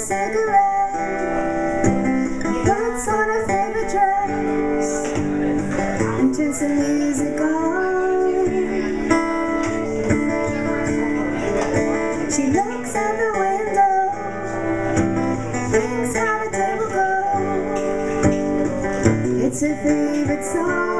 cigarette, puts on her favorite dress, and turns the music on. She looks out the window, thinks how the day will go. It's her favorite song.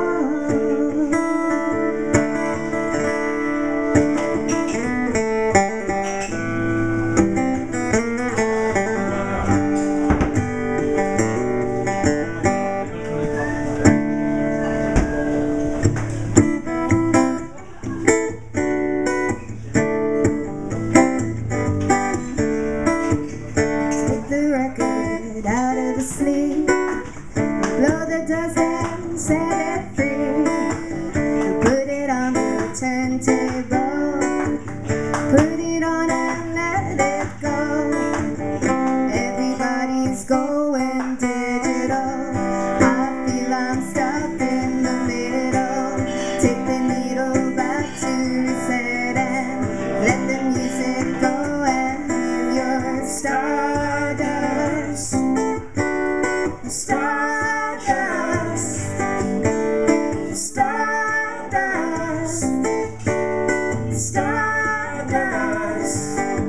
Out of the sleep, blow the dust and set it free. Put it on the turntable, put it on and let it go. Everybody's going digital. I feel I'm stuck in the middle. Take the needle back to reset and let the music go and feel your stardust. Stardust, stardust, stardust.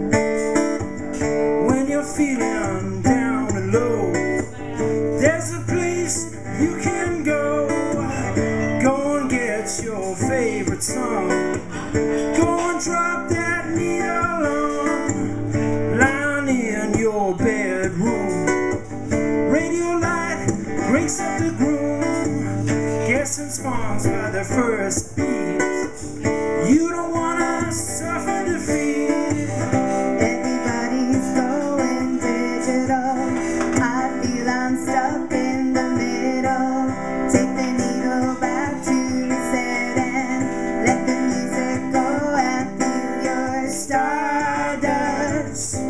When you're feeling down and low, there's a place you can go. Go and get your favorite song. Go and drop that needle on, lying in your bedroom. Radio light breaks up the groove, guessing spawns by the first beat. You don't wanna suffer defeat. Everybody's going digital. I feel I'm stuck in the middle. Take the needle back to reset and let the music go and feel your stardust.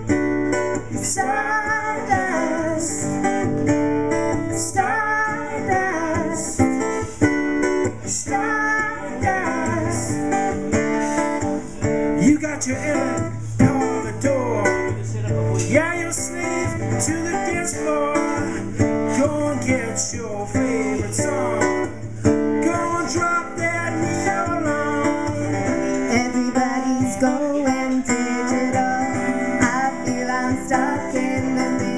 Stardust, stardust, stardust. You got your elevator, yeah, you're a slave to the dance floor. Go and get your favorite song. Go and drop that needle on. Everybody's going digital. I feel I'm stuck in the middle.